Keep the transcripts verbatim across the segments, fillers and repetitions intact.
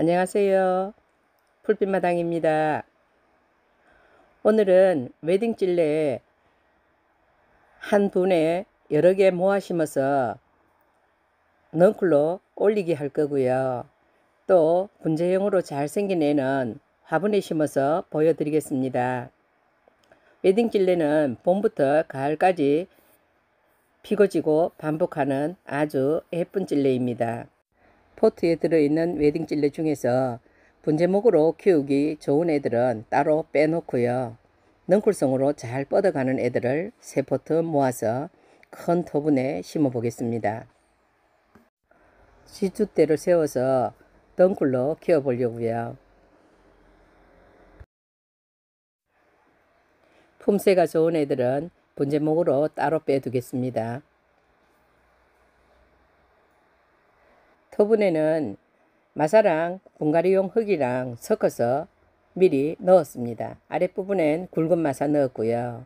안녕하세요. 풀빛마당입니다. 오늘은 웨딩 찔레 한 분에 여러 개 모아 심어서 넝쿨로 올리기 할 거고요. 또 분재형으로 잘생긴 애는 화분에 심어서 보여드리겠습니다. 웨딩 찔레는 봄부터 가을까지 피고 지고 반복하는 아주 예쁜 찔레입니다. 포트에 들어있는 웨딩 찔레 중에서 분재목으로 키우기 좋은 애들은 따로 빼놓고요. 넝쿨성으로 잘 뻗어가는 애들을 세 포트 모아서 큰 토분에 심어 보겠습니다. 지주대를 세워서 넝쿨로 키워 보려고요. 품새가 좋은 애들은 분재목으로 따로 빼두겠습니다. 토분에는 마사랑 분갈이용 흙이랑 섞어서 미리 넣었습니다. 아랫부분엔 굵은 마사 넣었고요.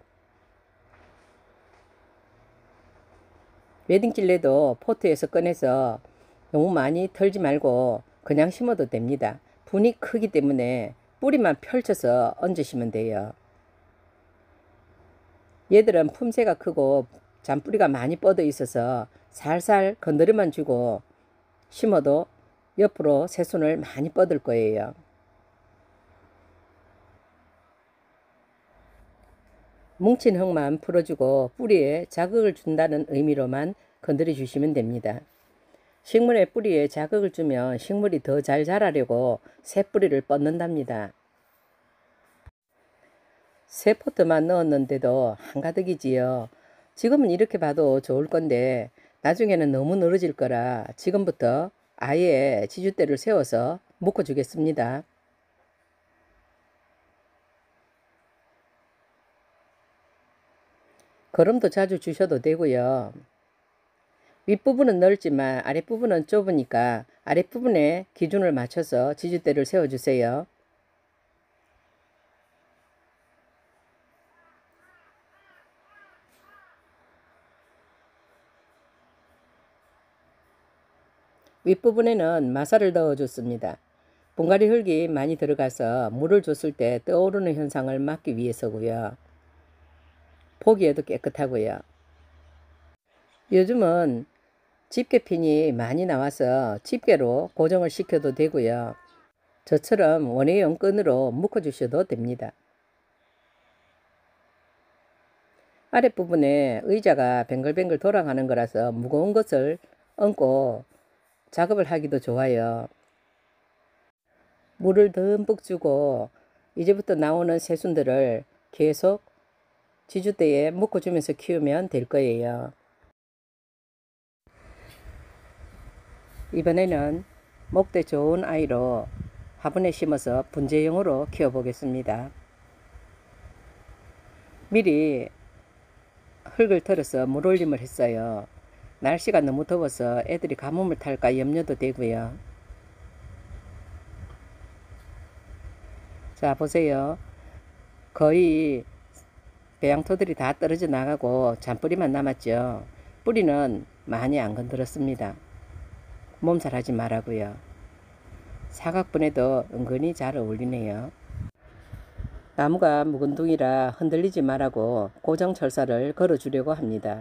웨딩 찔레도 포트에서 꺼내서 너무 많이 털지 말고 그냥 심어도 됩니다. 분이 크기 때문에 뿌리만 펼쳐서 얹으시면 돼요. 얘들은 품새가 크고 잔뿌리가 많이 뻗어 있어서 살살 건드려만 주고 심어도 옆으로 새순을 많이 뻗을 거예요. 뭉친 흙만 풀어주고 뿌리에 자극을 준다는 의미로만 건드려 주시면 됩니다. 식물의 뿌리에 자극을 주면 식물이 더 잘 자라려고 새 뿌리를 뻗는답니다. 세 포트만 넣었는데도 한가득이지요. 지금은 이렇게 봐도 좋을 건데 나중에는 너무 늘어질 거라 지금부터 아예 지주대를 세워서 묶어 주겠습니다. 거름도 자주 주셔도 되고요. 윗부분은 넓지만 아랫부분은 좁으니까 아랫부분에 기준을 맞춰서 지주대를 세워 주세요. 윗부분에는 마사를 넣어 줬습니다. 분갈이 흙이 많이 들어가서 물을 줬을 때 떠오르는 현상을 막기 위해서고요. 보기에도 깨끗하고요. 요즘은 집게핀이 많이 나와서 집게로 고정을 시켜도 되고요. 저처럼 원예용 끈으로 묶어 주셔도 됩니다. 아랫부분에 의자가 뱅글뱅글 돌아가는 거라서 무거운 것을 얹고 작업을 하기도 좋아요. 물을 듬뿍 주고 이제부터 나오는 새순들을 계속 지주대에 묶어주면서 키우면 될 거예요. 이번에는 목대 좋은 아이로 화분에 심어서 분재형으로 키워보겠습니다. 미리 흙을 털어서 물올림을 했어요. 날씨가 너무 더워서 애들이 가뭄을 탈까 염려도 되고요. 자, 보세요. 거의 배양토들이 다 떨어져 나가고 잔뿌리만 남았죠. 뿌리는 많이 안 건드렸습니다. 몸살하지 말라고요. 사각분에도 은근히 잘 어울리네요. 나무가 묵은둥이라 흔들리지 말라고 고정철사를 걸어주려고 합니다.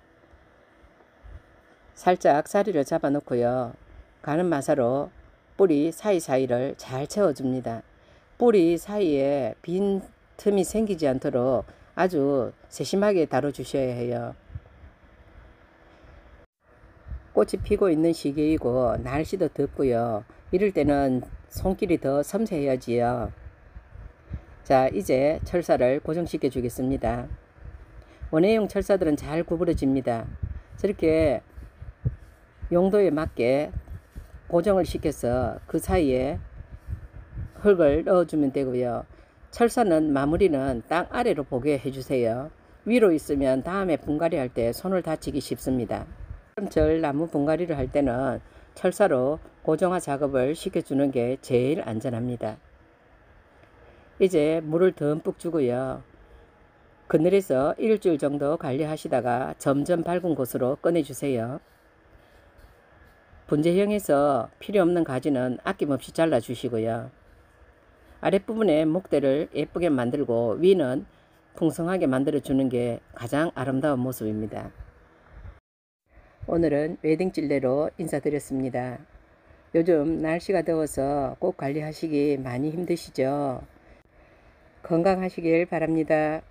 살짝 사리를 잡아 놓고요. 가는 마사로 뿌리 사이사이를 잘 채워줍니다. 뿌리 사이에 빈 틈이 생기지 않도록 아주 세심하게 다뤄주셔야 해요. 꽃이 피고 있는 시기이고 날씨도 덥고요. 이럴 때는 손길이 더 섬세해야지요. 자, 이제 철사를 고정시켜 주겠습니다. 원예용 철사들은 잘 구부러집니다. 저렇게 용도에 맞게 고정을 시켜서 그 사이에 흙을 넣어주면 되고요. 철사는 마무리는 땅 아래로 보게 해주세요. 위로 있으면 다음에 분갈이 할 때 손을 다치기 쉽습니다. 철 나무 분갈이를 할 때는 철사로 고정화 작업을 시켜주는 게 제일 안전합니다. 이제 물을 듬뿍 주고요. 그늘에서 일주일 정도 관리하시다가 점점 밝은 곳으로 꺼내주세요. 분재형에서 필요 없는 가지는 아낌없이 잘라 주시고요. 아랫부분에 목대를 예쁘게 만들고 위는 풍성하게 만들어 주는 게 가장 아름다운 모습입니다. 오늘은 웨딩 찔레로 인사드렸습니다. 요즘 날씨가 더워서 꽃 관리하시기 많이 힘드시죠? 건강하시길 바랍니다.